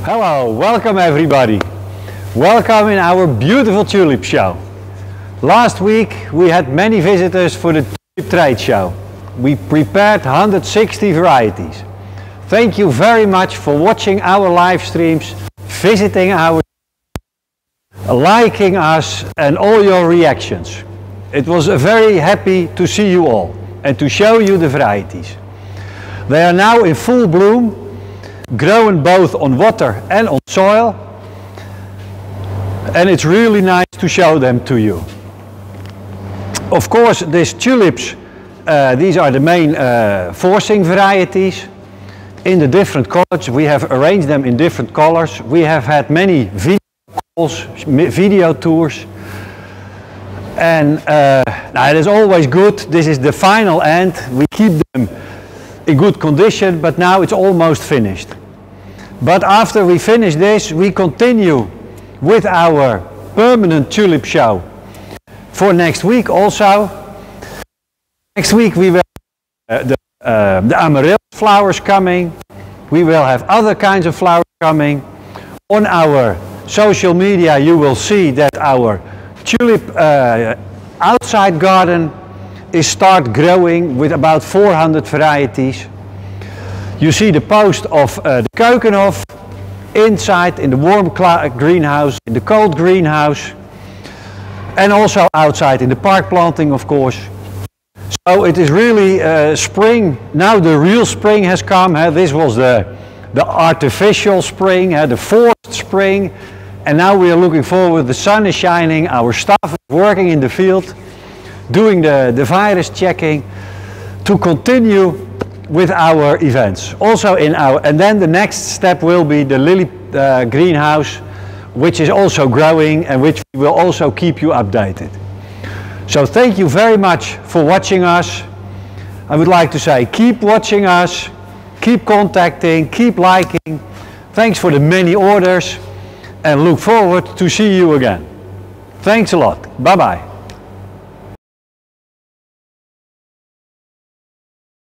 Hello, welcome everybody. Welcome in our beautiful tulip show. Last week we had many visitors for the tulip trade show. We prepared 160 varieties. Thank you very much for watching our live streams, visiting our, liking us and all your reactions. It was very happy to see you all and to show you the varieties. They are now in full bloom, grown both on water and on soil, and it's really nice to show them to you. Of course, these tulips, these are the main forcing varieties in the different colors. We have arranged them in different colors. We have had many video calls, video tours, and now it is always good. This is the final end. We keep them in good condition, but now it's almost finished. But after we finish this, we continue with our permanent tulip show for next week also. Next week we will have the amaryllis flowers coming. We will have other kinds of flowers coming. On our social media you will see that our tulip outside garden is start growing with about 400 varieties. You see the post of the Keukenhof inside in the warm greenhouse, in the cold greenhouse, and also outside in the park planting, of course. So it is really spring. Now the real spring has come. This was the artificial spring, the forced spring, and now we are looking forward. The sun is shining, our staff is working in the field, doing the virus checking to continue with our events. Also in our, and then the next step will be the lily greenhouse, which is also growing and which we will also keep you updated. So thank you very much for watching us. I would like to say keep watching us, keep contacting, keep liking. Thanks for the many orders and look forward to see you again. Thanks a lot. Bye bye.